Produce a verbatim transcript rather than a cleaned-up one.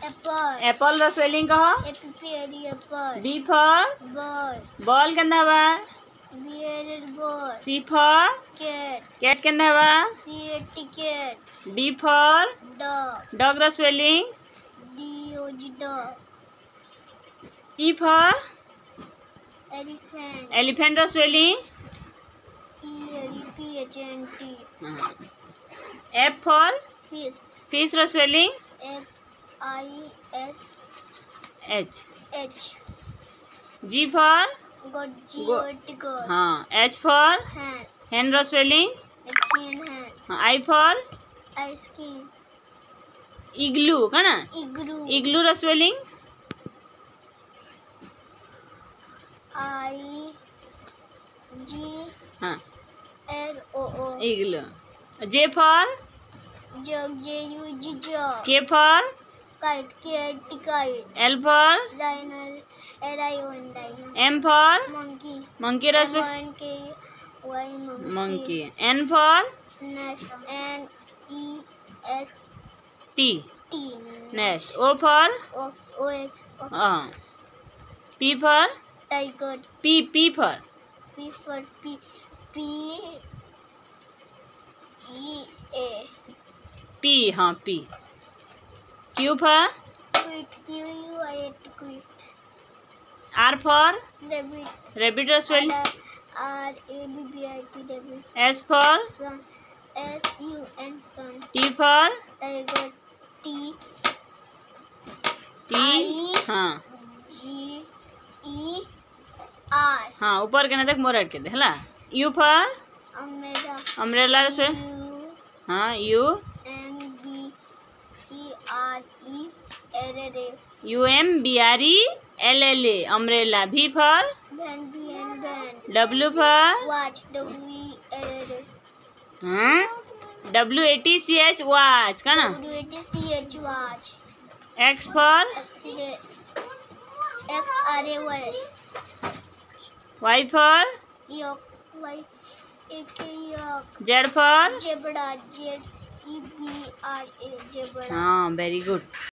Apple Apple रो spelling कह A P P L E apple B for ball ball केंदा हवा B L ball C for cat cat केंदा हवा C A T cat D for dog dog रो spelling D O G dog E for elephant elephant रो spelling E L P H N T F for fish fish रो spelling F I S H H G for god G go- O T God हाँ H for hand hand रो spelling H N hand I for ice cream igloo कना igloo igloo रो spelling I G हाँ L O O igloo J for jug J U G jug K for kite K T kite L for liner L I O N liner M for monkey monkey रो spelling M K Y monkey N for next N E S T T next O for O x हाँ P for tiger P P for P for P P E A P हाँ P Q for quit Q U I T quit R for debit rabbit रो spelling R A B B I T debit S for sun S U N sun T for tiger T T हाँ जी E R हाँ ऊपर के ना देख मोर के दे हला यू फॉर अमेरा अम्ब्रेला से यू हाँ U M B E R E L L A U M B R E L L A umbrella V for van B N van W for watch W E L L A हाँ W A T C H watch का ना W A T C H watch X for X X R A Y Y for yak Y ए के yak Z for zebra Z E B R A zebra हाँ very good.